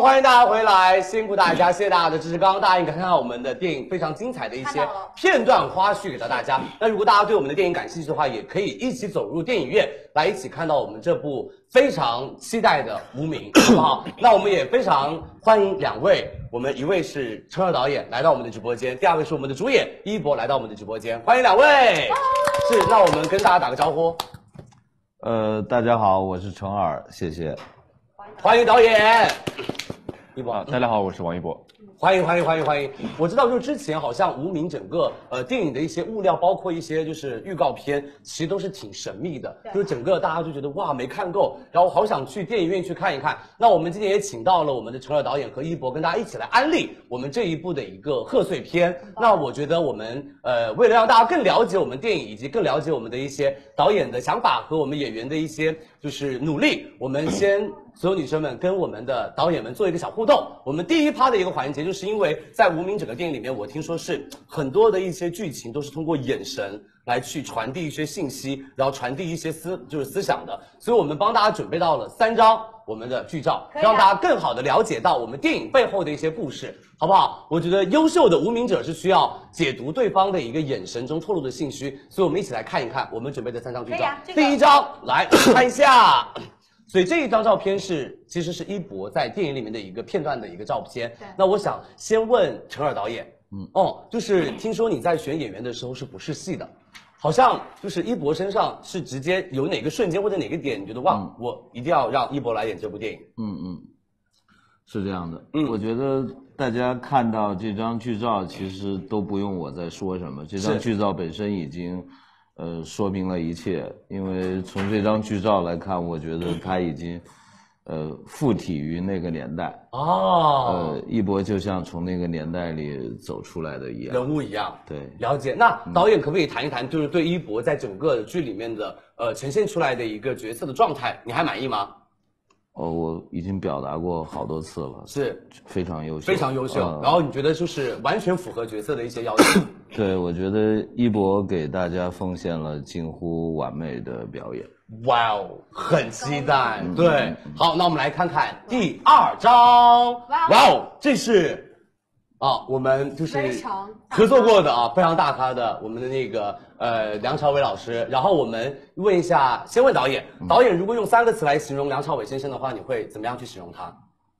欢迎大家回来，辛苦大家，谢谢大家的支持。刚刚大家应该看到我们的电影非常精彩的一些片段花絮给到大家。那如果大家对我们的电影感兴趣的话，也可以一起走入电影院来一起看到我们这部非常期待的《无名》，好不好？那我们也非常欢迎两位，我们一位是陈尔导演来到我们的直播间，第二位是我们的主演一博来到我们的直播间，欢迎两位。是，那我们跟大家打个招呼。 大家好，我是陈尔，谢谢。 欢迎导演一博。 大家好，我是王一博。 欢迎！我知道，就是之前好像《无名》整个电影的一些物料，包括一些就是预告片，其实都是挺神秘的，就是整个大家就觉得哇没看够，然后好想去电影院去看一看。那我们今天也请到了我们的陈尔导演和一博，跟大家一起来安利我们这一部的一个贺岁片。那我觉得我们为了让大家更了解我们电影，以及更了解我们的一些导演的想法和我们演员的一些就是努力，我们先所有女生们跟我们的导演们做一个小互动。我们第一趴的一个环节，就是因为在《无名》整个电影里面，我听说是很多的一些剧情都是通过眼神来去传递一些信息，然后传递一些思想的，所以我们帮大家准备到了3张我们的剧照，让大家更好的了解到我们电影背后的一些故事，好不好？我觉得优秀的无名者是需要解读对方的一个眼神中透露的信息，所以我们一起来看一看我们准备的3张剧照。第一张来看一下。所以这一张照片其实是一博在电影里面的一个片段的一个照片。那我想先问陈尔导演，就是听说你在选演员的时候是不是戏的，好像就是一博身上是直接有哪个瞬间或者哪个点，你觉得哇，我一定要让一博来演这部电影？ 是这样的。我觉得大家看到这张剧照，其实都不用我再说什么，这张剧照本身已经。说明了一切，因为从这张剧照来看，我觉得他已经，附体于那个年代。一博就像从那个年代里走出来的一样， 人物一样。 对， 了解。那导演可不可以谈一谈，就是对一博在整个剧里面的呈现出来的一个角色的状态，你还满意吗？ 我已经表达过好多次了， 是非常优秀， 非常优秀。然后你觉得就是完全符合角色的一些要求？ 对，我觉得一博给大家奉献了近乎完美的表演。 哇哦，很期待。对，好，那我们来看看第2张。哇哦，这是我们就是合作过的非常大咖的我们的那个梁朝伟老师。然后我们问一下，先问导演，导演如果用3个词来形容梁朝伟先生的话，你会怎么样去形容他？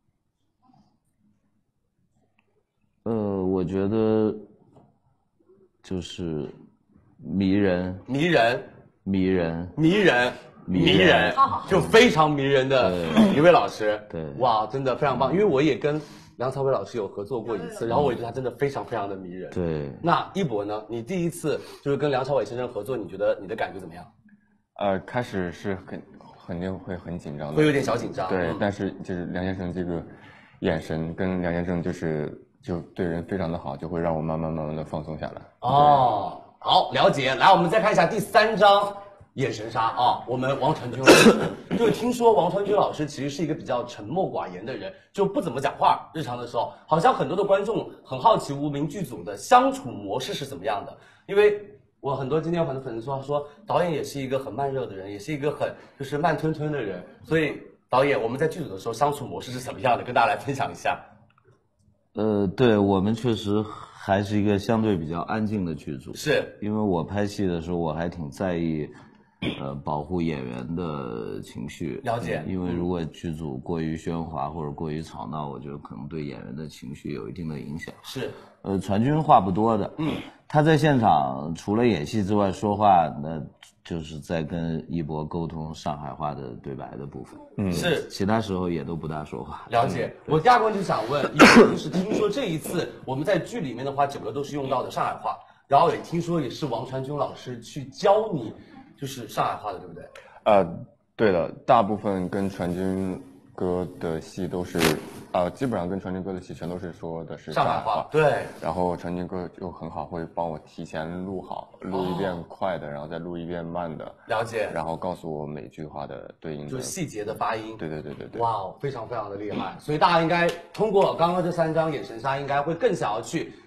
我觉得就是迷人， 就非常迷人的一位老师。 对， 哇，真的非常棒。因为我也跟梁朝伟老师有合作过一次，然后我觉得他真的非常非常的迷人。 对， 那一博呢？你第一次就是跟梁朝伟先生合作，你觉得你的感觉怎么样？ 开始是肯定会很紧张的， 会有点小紧张。 对，但是就是梁先生这个眼神跟梁先生就对人非常的好，就会让我慢慢的放松下来。 好，了解。来，我们再看一下第3张眼神杀我们王传君老师，就是听说王传君老师其实是一个比较沉默寡言的人，就不怎么讲话。日常的时候，好像很多的观众很好奇无名剧组的相处模式是怎么样的，因为我今天有很多粉丝说导演也是一个很慢热的人，也是一个很就是慢吞吞的人，所以导演我们在剧组的时候相处模式是怎么样的，跟大家来分享一下。 对，我们确实还是一个相对比较安静的剧组， 是因为我拍戏的时候我还挺在意保护演员的情绪。 了解。 因为如果剧组过于喧哗或者过于吵闹，我觉得可能对演员的情绪有一定的影响。 是。 传君话不多的，他在现场除了演戏之外说话，那就是在跟一博沟通上海话的对白的部分。 是。 其他时候也都不大说话。 了解。我第2个问题想问，就是听说这一次我们在剧里面的话，整个都是用到的上海话，然后也听说也是王传君老师去教你就是上海话的，对不对？ 对的，大部分跟传君哥的戏都是基本上跟传君哥的戏全都是说的是上海话。 对。 然后传君哥就很好，会帮我提前录好，录一遍快的，然后再录一遍慢的。 了解。 然后告诉我每句话的对应的， 就是细节的发音。 对。 哇哦，非常非常的厉害。所以大家应该通过刚刚这3张眼神杀，应该会更想要去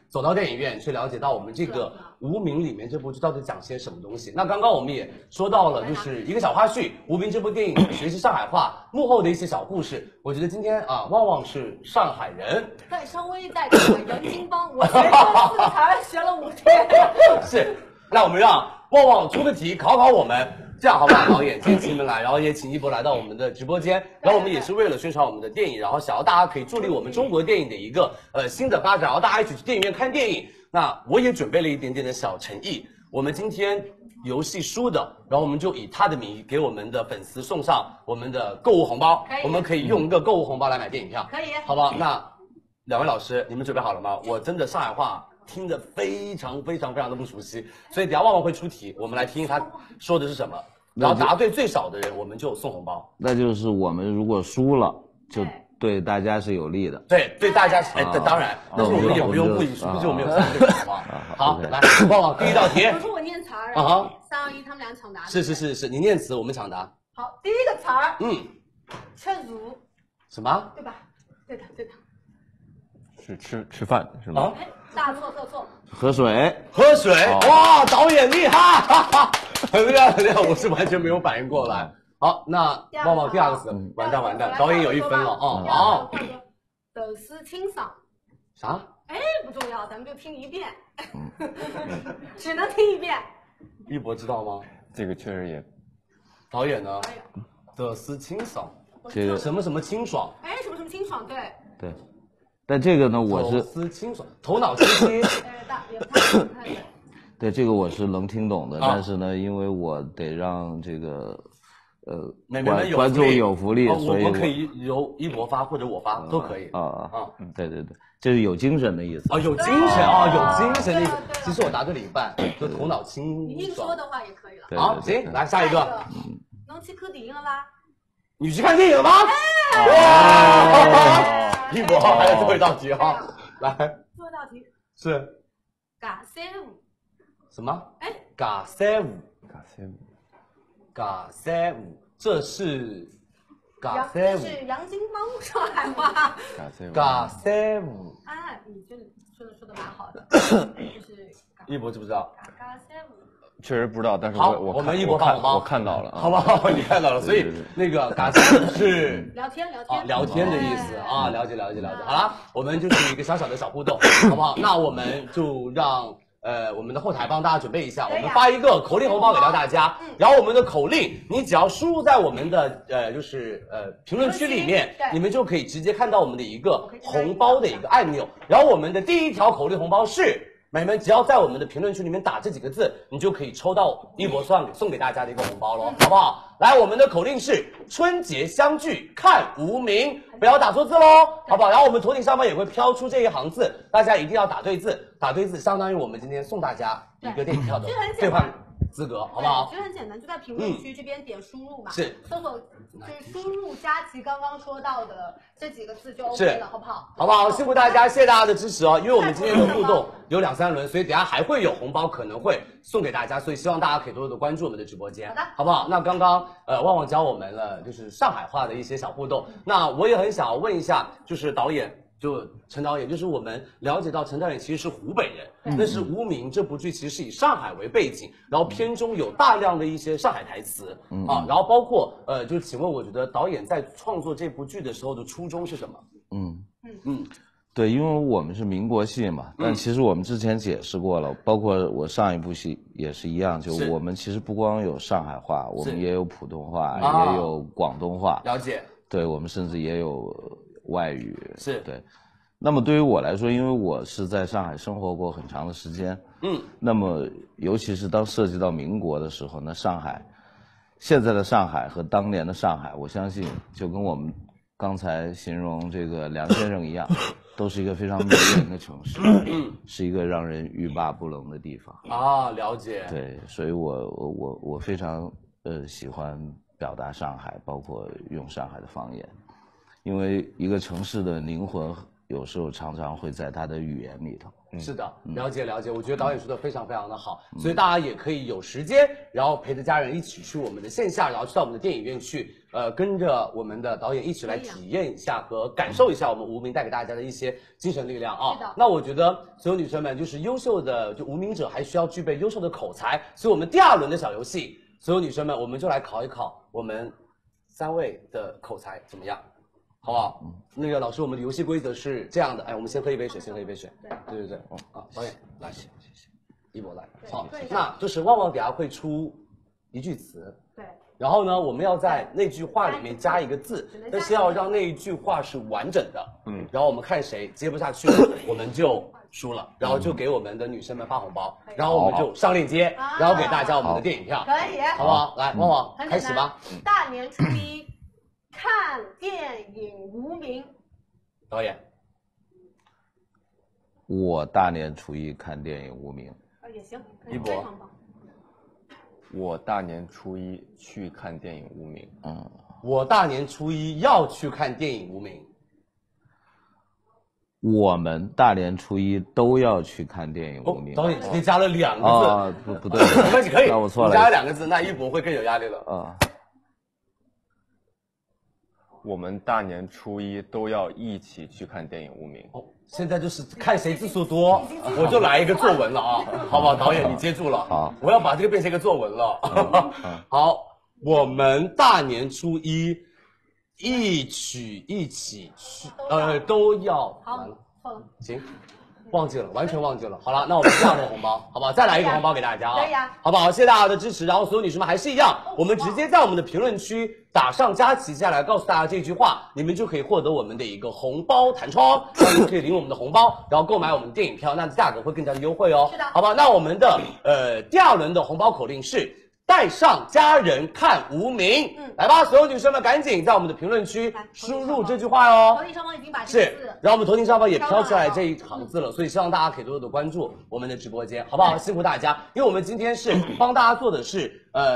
走到电影院去了解到我们这个《无名》里面这部剧到底讲些什么东西。那刚刚我们也说到了，就是一个小花絮，《无名》这部电影学习上海话幕后的一些小故事。我觉得今天啊，旺旺是上海人， 对，稍微带个洋泾浜，我学这4个才学了5天。 是，那我们让旺旺出个题考考我们。这样好不好？导演今天请你们来，然后也请一博来到我们的直播间，然后我们也是为了宣传我们的电影，然后想要大家可以助力我们中国电影的一个新的发展，然后大家一起去电影院看电影。那我也准备了一点点的小诚意，我们今天游戏输的，然后我们就以他的名义给我们的粉丝送上我们的购物红包，我们可以用一个购物红包来买电影票， 可以， 好不好？那两位老师，你们准备好了吗？我真的上海话听得非常的不熟悉，所以等一下旺旺会出题，我们来听听他说的是什么。然后答对最少的人，我们就送红包。 那就是我们如果输了，就对大家是有利的。 对大家，当然，但是我们也不用故意输，毕竟我们有3个，好不好？好，来，旺旺第一道题。 我说我念词儿，然后3、2、1，他们俩抢答。 是，你念词，我们抢答。 好，第一个词儿，吃足。 什么？ 对吧？对的。 是吃饭是吗？ 哎，大错特错。 喝水。 哇，导演厉害，哈哈，很厉害，我是完全没有反应过来。好，那旺旺第二个词，完蛋，导演有1分了啊。好， 抖丝清爽。 啥？ 哎，不重要，咱们就听一遍，只能听一遍。 一博知道吗？ 这个确实也。 导演呢？抖丝清爽。 这个什么清爽？ 哎，什么清爽？对。 但这个呢，我是抖丝清爽，头脑清晰。 对，这个我是能听懂的，但是呢，因为我得让这个观众有福利，所以我们可以由一博发或者我发都可以。 对，这是有精神的意思。 有精神有精神的意思。其实我答对了一半，就头脑清爽。 你硬说的话也可以了。 好，行，来下一个。 侬去看电影了吧？ 你去看电影了吗？一博还有最后一道题哈，来。 最后一道题是。 尬3五。 什么？ 哎， 尬3五，这是尬3五， 是洋泾浜上海话。 尬3五。 哎，你真的说的蛮好的，就是一博知不知道？ 尬3五。 确实不知道，但是我们一博发红包， 我看到了， 好不好？你看到了，所以那个尬3是聊天的意思啊，了解。好了，我们就是一个小小的小互动，好不好？那我们就让。我们的后台帮大家准备一下，我们发一个口令红包给到大家，然后我们的口令你只要输入在我们的评论区里面，你们就可以直接看到我们的一个红包的一个按钮，然后我们的第一条口令红包是，美们只要在我们的评论区里面打这几个字，你就可以抽到一博送给大家的一个红包咯，好不好？来，我们的口令是春节相聚看无名，不要打错字咯，好不好？然后我们头顶上方也会飘出这一行字，大家一定要打对字，相当于我们今天送大家一个电影票的兑换资格，好不好？ 其实很简单，就在评论区这边点输入嘛， 是搜索就是输入佳琪刚刚说到的这几个字就 OK 了，好不好？ 好不好？辛苦大家，谢谢大家的支持哦。因为我们今天的互动有2、3轮，所以等下还会有红包可能会送给大家，所以希望大家可以多多的关注我们的直播间， 好的， 好不好？那刚刚旺旺教我们了就是上海话的一些小互动，那我也很想要问一下，就是导演。就陈导演，就是我们了解到陈导演其实是湖北人，那是《无名》这部剧其实是以上海为背景，然后片中有大量的一些上海台词然后包括就请问，我觉得导演在创作这部剧的时候的初衷是什么？ 对，因为我们是民国戏嘛，但其实我们之前解释过了，包括我上一部戏也是一样，就我们其实不光有上海话，我们也有普通话，也有广东话， 了解。 对，我们甚至也有外语， 是对。那么对于我来说，因为我是在上海生活过很长的时间，那么尤其是当涉及到民国的时候，那上海，现在的上海和当年的上海，我相信就跟我们刚才形容这个梁先生一样，都是一个非常迷人的城市，是一个让人欲罢不能的地方啊，了解。 对，所以我非常喜欢表达上海，包括用上海的方言。因为一个城市的灵魂有时候常常会在他的语言里头。 是的，了解了解，我觉得导演说的非常非常的好，所以大家也可以有时间，然后陪着家人一起去我们的线下，然后去到我们的电影院去，跟着我们的导演一起来体验一下和感受一下我们无名带给大家的一些精神力量啊。 是的。 那我觉得所有女生们就是优秀的就无名者还需要具备优秀的口才，所以我们第2轮的小游戏，所有女生们我们就来考一考我们3位的口才怎么样。好不好？那个老师，我们的游戏规则是这样的，哎，我们先喝一杯水，先喝一杯水。对，导演来，谢谢，一博来。好，那就是旺旺等下会出一句词， 对， 然后呢，我们要在那句话里面加一个字，但是要让那一句话是完整的，然后我们看谁接不下去，我们就输了，然后就给我们的女生们发红包，然后我们就上链接，然后给大家我们的电影票， 可以， 好不好？来，旺旺开始吧。 大年初一看电影《无名》。 导演， 我大年初一看电影《无名》。 也行， 一博。 我大年初一去看电影《无名》。 我大年初一要去看电影《无名》。 我们大年初一都要去看电影《无名》。 导演直接加了2个字。 啊，不对， 没关系，可以。 那我错了。 加了2个字，那一博会更有压力了。 我们大年初一都要一起去看电影《无名》。 现在就是看谁字数多，我就来一个作文了啊，好不好？导演你接住了， 好， 我要把这个变成一个作文了。好，我们大年初一一起去，都要。 好，错了。 行。忘记了，完全忘记了。好了，那我们第2轮红包，好不好？再来一个红包给大家啊！ 可以啊， 好不好？谢谢大家的支持。然后所有女生们还是一样，我们直接在我们的评论区打上佳琪下来，告诉大家这句话，你们就可以获得我们的一个红包弹窗，然后你们可以领我们的红包，然后购买我们的电影票，那价格会更加的优惠哦。 是的， 好吧？那我们的第2轮的红包口令是带上家人看无名。来吧，所有女生们赶紧在我们的评论区输入这句话哟。 头顶上方已经把这个字， 然后我们头顶上方也飘出来这一行字了，所以希望大家可以多多的关注我们的直播间，好不好？辛苦大家，因为我们今天是帮大家做的是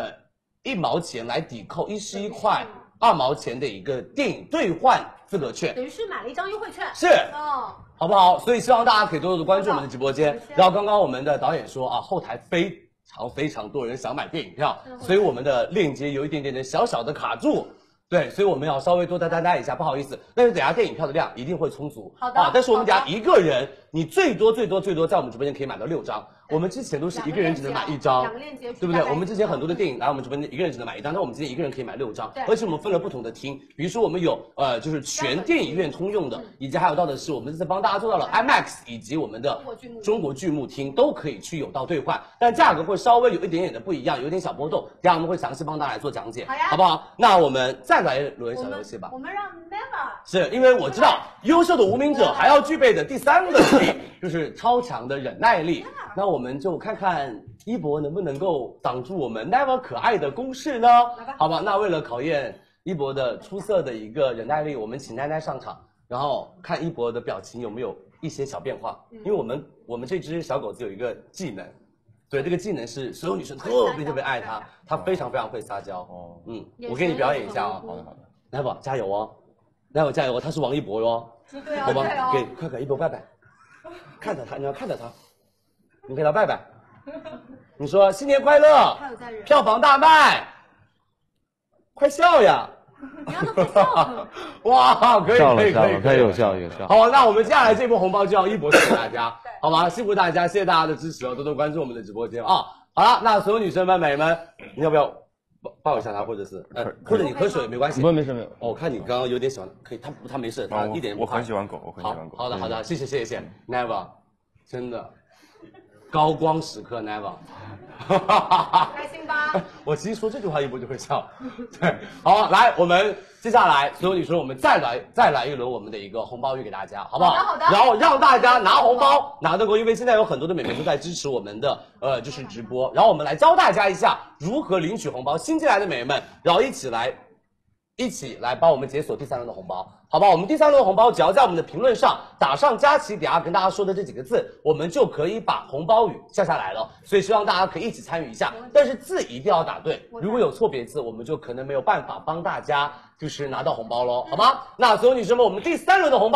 1毛钱来抵扣11块2毛钱的一个电影兑换资格券， 等于是买了一张优惠券， 是好不好？所以希望大家可以多多的关注我们的直播间。然后刚刚我们的导演说啊，后台非常多人想买电影票，所以我们的链接有一点点的小小的卡住。对，所以我们要稍微多担待一下，不好意思。但是等下电影票的量一定会充足。 好的。 但是我们等下一个人，你最多在我们直播间可以买到6张。我们之前都是一个人只能买1张，对不对？我们之前很多的电影来我们直播间一个人只能买1张，但我们今天一个人可以买6张，而且我们分了不同的厅，比如说我们有就是全电影院通用的，以及还有到的是我们这次帮大家做到了 IMAX 以及我们的中国剧目厅都可以去有到兑换，但价格会稍微有一点点的不一样，有点小波动，等下我们会详细帮大家来做讲解，好不好？那我们再来轮小游戏吧。 我们让 Never 是因为我知道优秀的无名者还要具备的第3个能力就是超强的忍耐力，那我们就看看一博能不能够挡住我们 Never 可爱的攻势呢？好吧，那为了考验一博的出色的一个忍耐力，我们请奈奈上场，然后看一博的表情有没有一些小变化。因为我们这只小狗子有一个技能，对，这个技能是所有女生特别爱它，它非常会撒娇。我给你表演一下啊。好的，Never 加油哦，Never 加油哦，他是王一博哟。好吧，快一博拜拜，看着他，你要看着他，你给他拜拜。你说新年快乐，票房大卖，快笑呀！ 你让他快笑。 哇，可以， 有笑。 好，那我们接下来这波红包就让一博送给大家，好吗？辛苦大家，谢谢大家的支持哦，多多关注我们的直播间啊。好了，那所有女生们、美们，你要不要抱一下他，或者是或者你喝水也没关系。 没事。 我看你刚刚有点喜欢，可以，他没事，他一点不怕。 我很喜欢狗， 好的，谢谢 ，Never， 真的。高光时刻 ，Never， 开心吧？ 我其实说这句话一博就会笑。对，好，来，我们接下来所有女生，我们再来一轮我们的一个红包雨给大家，好不好？ 好的。 然后让大家拿红包拿得够，因为现在有很多的美眉都在支持我们的就是直播，然后我们来教大家一下如何领取红包。新进来的美眉们，然后一起来帮我们解锁第3轮的红包，好吧？我们第3轮红包只要在我们的评论上打上佳琪等下跟大家说的这几个字，我们就可以把红包雨下来了。所以希望大家可以一起参与一下，但是字一定要打对，如果有错别字，我们就可能没有办法帮大家就是拿到红包咯，好吗？那所有女生们，我们第3轮的红包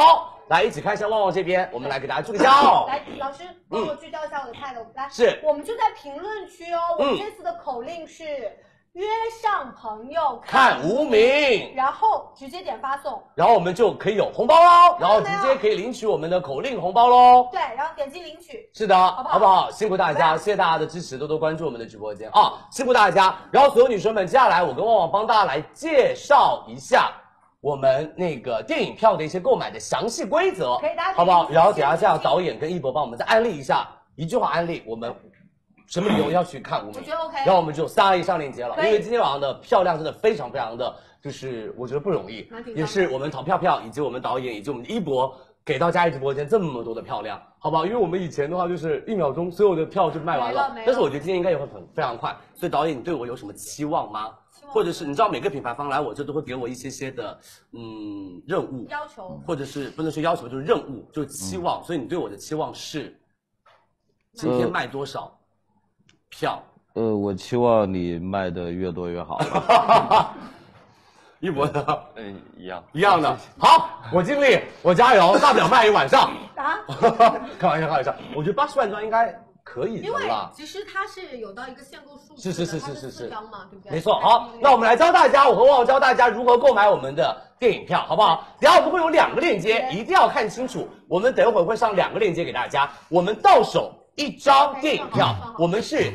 来一起看一下旺旺这边，我们来给大家聚个焦。 来，老师帮我聚焦一下我的菜头。来， 是， 我们就在评论区哦。我们这次的口令是约上朋友看无名， 然后直接点发送， 然后我们就可以有红包喽，然后直接可以领取我们的口令红包喽。 对，然后点击领取。 是的，好不好？辛苦大家，谢谢大家的支持，多多关注我们的直播间啊！辛苦大家。然后所有女生们，接下来我跟旺旺帮大家来介绍一下我们那个电影票的一些购买的详细规则， 可以，大家好不好？然后等下这样导演跟一博帮我们再安利一下，一句话安利我们。什么理由要去看无名？ 我觉得 OK。 然后我们就321上链接了，因为今天晚上的票量真的非常的，就是我觉得不容易，也是我们淘票以及我们导演以及我们的一博给到佳怡直播间这么多的票量，好不好？因为我们以前的话就是1秒钟所有的票就卖完了，但是我觉得今天应该也会非常快。所以导演，你对我有什么期望吗？或者是你知道每个品牌方来我这都会给我一些的任务要求， 或者是不能说要求就是任务就是期望，所以你对我的期望是今天卖多少？票， 我期望你卖的越多越好。 一博呢？ 一样的。好，我尽力，我加油，大不了卖一晚上。 啊？ 开玩笑。我觉得80万张应该可以的吧？ 因为其实它是有到一个限购数字的，是4张嘛，对不对？ 没错。好，那我们来教大家，我和旺旺教大家如何购买我们的电影票，好不好？等下我们会有2个链接，一定要看清楚。我们等一会儿会上2个链接给大家，我们到手。1张电影票，我们是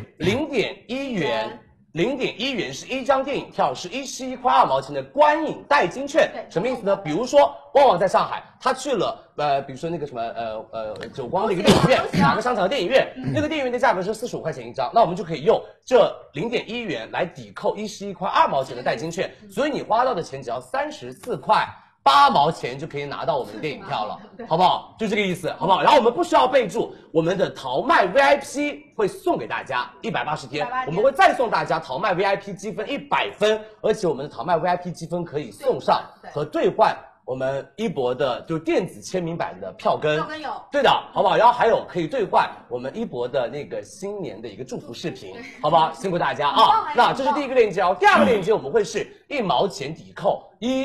0.1元，0.1元是1张电影票，是11块2毛钱的观影代金券。什么意思呢？比如说旺旺在上海，他去了比如说那个什么久光的一个电影院，哪个商场的电影院，那个电影院的价格是45块钱1张，那我们就可以用这0.1元来抵扣11块2毛钱的代金券，所以你花到的钱只要34块8毛钱就可以拿到我们的电影票了，好不好？就这个意思，好不好？然后我们不需要备注，我们的淘麦 VIP 会送给大家180天，我们会再送大家淘麦 VIP 积分100分，而且我们的淘麦 VIP 积分可以送上和兑换我们一博的就电子签名版的票根， 有， 对的，好不好？然后还有可以兑换我们一博的那个新年的一个祝福视频，好不好？辛苦大家啊！那这是第1个链接哦，第2个链接我们会是1毛钱抵扣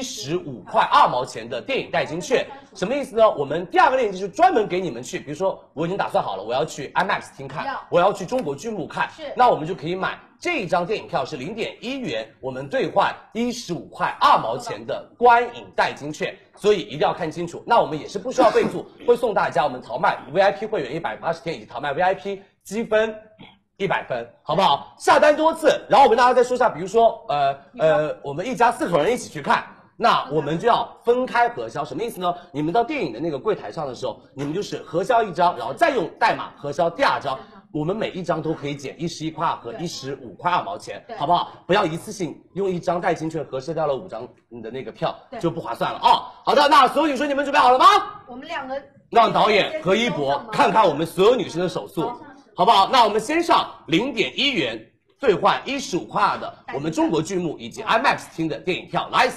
15块2毛钱的电影代金券，什么意思呢？我们第2个链接是专门给你们去，比如说我已经打算好了，我要去 IMAX 厅看，我要去中国剧目看，那我们就可以买这一张电影票是0.1元，我们兑换15块2毛钱的观影代金券，所以一定要看清楚。那我们也是不需要备注，会送大家我们淘麦 VIP 会员180天以及淘麦 VIP 积分100分，好不好？下单多次，然后我跟大家再说一下，比如说我们一家4口人一起去看。那我们就要分开核销，什么意思呢？你们到电影的那个柜台上的时候，你们就是核销1张，然后再用代码核销第2张。我们每1张都可以减11块2和15块2毛钱，好不好？不要一次性用1张代金券核销掉了5张你的那个票，就不划算了啊！好的，那所有女生你们准备好了吗？ 我们2个让导演和一博看看我们所有女生的手速，好不好？那我们先上0.1元兑换15块2的我们中国剧目以及 IMAX 厅的电影票，来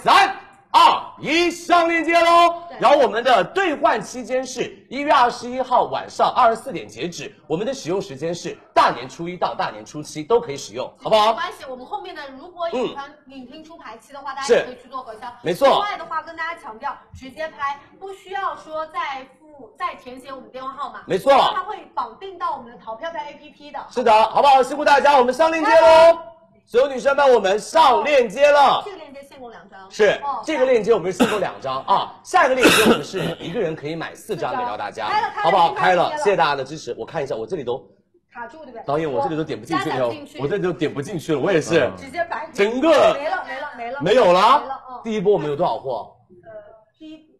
3、2、1上链接喽！然后我们的兑换期间是1月21号晚上24点截止，我们的使用时间是大年初1到大年初7都可以使用，好不好？ 没关系，我们后面的如果影厅出排期的话，大家也可以去做核销。 没错。 另外的话，跟大家强调，直接拍，不需要说再填写我们电话号码。 没错。 它会绑定到我们的淘票票 APP 的。 是的，好不好？辛苦大家，我们上链接喽！所有女生们，我们上链接了。 这个链接限购2张。 是，这个链接我们是限购2张啊。下一个链接我们是1个人可以买4张给到大家，好不好？开了，谢谢大家的支持。我看一下，我这里都卡住，对不对？ 导演，我这里都点不进去了，我这里都点不进去了，我也是。 直接白。 整个没了。 没有了。第1波我们有多少货？ 第1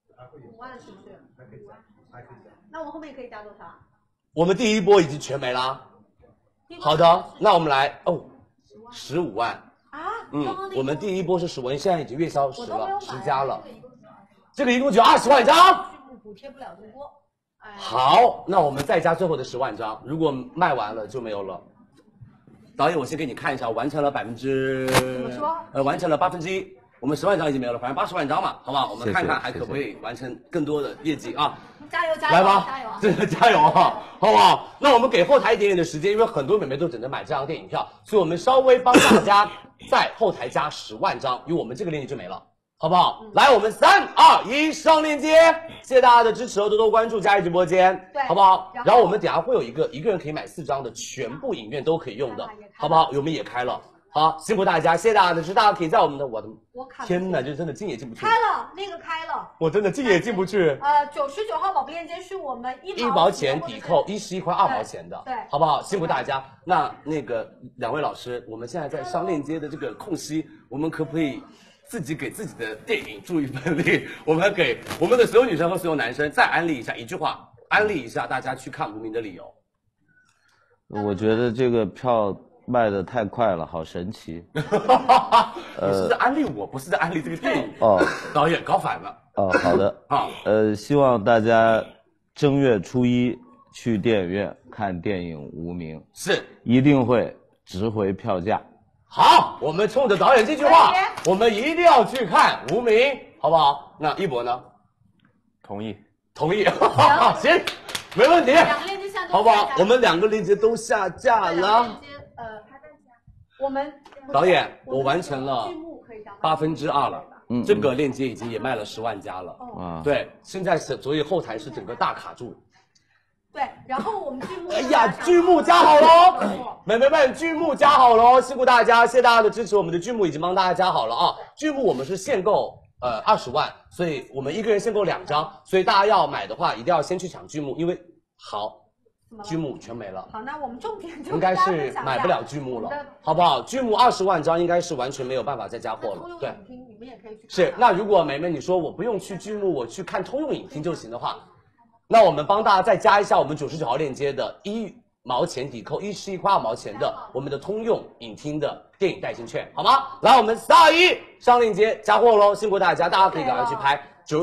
5万是不是？那我们后面可以加多少？ 我们第1波已经全没了。好的，那我们来15万啊！ 我们第1波是15万，现在已经月销10了，10家了。这个一共只有20万张， 补贴不了这么多。 好，那我们再加最后的10万张，如果卖完了就没有了。导演，我先给你看一下，完成了完成了1/8，我们10万张已经没有了，反正80万张嘛，好不好？我们看看还可不可以完成更多的业绩啊！ 加油！ 来吧，真的加油啊，好不好？那我们给后台一点点的时间，因为很多美眉都等着买这张电影票，所以我们稍微帮大家在后台加10万张，因为我们这个链接就没了。 好不好？来，我们3、2、1上链接，谢谢大家的支持哦，多多关注佳怡直播间， 对， 好不好？然后我们等下会有一个人可以买4张的，全部影院都可以用的，好不好？我们也开了。好，辛苦大家，谢谢大家的支持，大家可以在我们的天哪，这真的进也进不去， 开了那个开了， 我真的进也进不去。 99号宝贝链接是我们 1毛钱抵扣，11块2毛钱的， 对， 好不好？辛苦大家。那个2位老师，我们现在在上链接的这个空隙，我们可不可以自己给自己的电影助一份力？我们给我们的所有女生和所有男生再安利一下一句话，安利一下大家去看《无名》的理由。 我觉得这个票卖的太快了，好神奇。 你是在安利我，不是在安利这个电影哦。 导演搞反了。 哦，好的。 啊， 希望大家正月初1去电影院看电影《无名》， 是一定会值回票价。 好，我们冲着导演这句话，我们一定要去看《无名》，好不好？那一博呢？ 同意。 行，没问题。 2个链接下好不好？我们2个链接都下架了。 我们导演，我完成了2/8了。这个链接已经也卖了10万加了。 啊， 对，现在是所以后台是整个大卡住。 对，然后我们剧目， 哎呀，剧目加好喽，美眉们，剧目加好喽，辛苦大家，谢谢大家的支持，我们的剧目已经帮大家加好了啊。剧目我们是限购20万，所以我们1个人限购2张，所以大家要买的话一定要先去抢剧目，因为剧目全没了。 好，那我们重点就应该是买不了剧目了，好不好？剧目20万张应该是完全没有办法再加货了。对， 你们也可以去。 是，那如果梅梅你说我不用去剧目，我去看通用影厅就行的话，那我们帮大家再加一下我们99号链接的1毛钱抵扣，11块2毛钱的我们的通用影厅的电影代金券，好吗？来，我们3、2、1上链接加货喽，辛苦大家，大家可以赶快去拍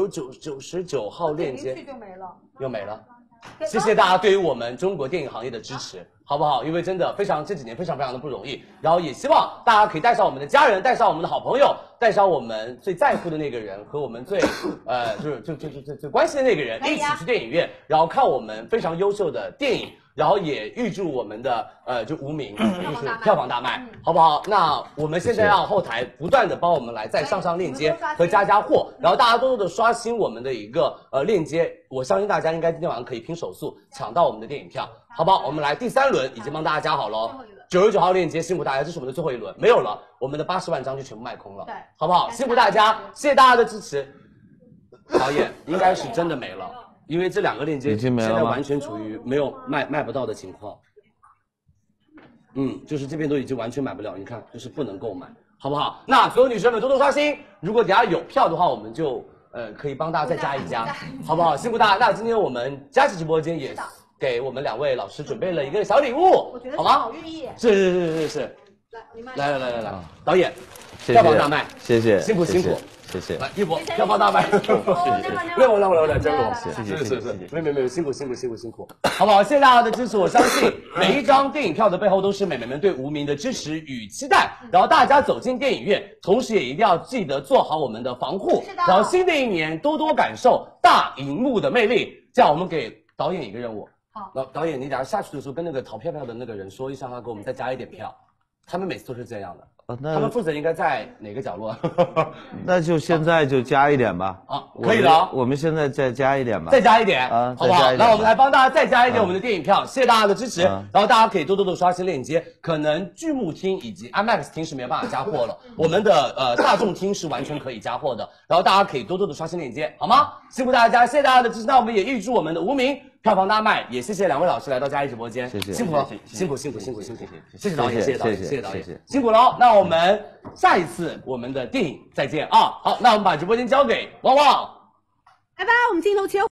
99号链接，又没了。谢谢大家对于我们中国电影行业的支持，好不好？因为真的这几年非常的不容易，然后也希望大家可以带上我们的家人，带上我们的好朋友，带上我们最在乎的那个人和我们最最关心的那个人，一起去电影院，然后看我们非常优秀的电影。然后也预祝我们的就无名就是票房大卖，好不好？那我们现在让后台不断的帮我们来再上链接和加货，然后大家多多的刷新我们的一个链接，我相信大家应该今天晚上可以拼手速抢到我们的电影票，好不好？我们来第3轮已经帮大家加好了，99号链接，辛苦大家，这是我们的最后一轮，没有了，我们的80万张就全部卖空了，对，好不好？辛苦大家，谢谢大家的支持。导演应该是真的没了。因为这2个链接现在完全处于没有卖不到的情况，就是这边都已经完全买不了，你看就是不能购买，好不好？那所有女生们多多刷新，如果等下有票的话，我们就可以帮大家再加一加，好不好？辛苦大家。那今天我们佳琦直播间也给我们2位老师准备了一个小礼物，好吗？好寓意。是。来，导演，票房大卖， 谢谢， 辛苦。 谢谢， 来一博，票房大卖，谢谢，真的，是，没，辛苦，好不好？谢谢大家的支持，我相信每一张电影票的背后都是美眉们对无名的支持与期待。然后大家走进电影院，同时也一定要记得做好我们的防护。然后新的一年多多感受大荧幕的魅力。这样，我们给导演一个任务。好，那导演你等下下去的时候跟那个淘票的那个人说一下，他给我们再加一点票。他们每次都是这样的。他们负责应该在哪个角落？ 那就现在就加一点吧。 可以的。 我们现在再加一点吧。 再加一点啊，好不好？那我们来帮大家再加一点我们的电影票，谢谢大家的支持。然后大家可以多多的刷新链接，可能剧目厅以及 IMAX 厅是没有办法加货了，我们的大众厅是完全可以加货的。然后大家可以多多的刷新链接，好吗？辛苦大家，谢谢大家的支持。那我们也预祝我们的无名票房大卖，也谢谢2位老师来到佳怡直播间， 谢谢， 辛苦了，辛苦，谢谢导演，谢谢导演，辛苦了。那我们下一次我们的电影再见啊！好，那我们把直播间交给旺旺， 拜拜，我们镜头切。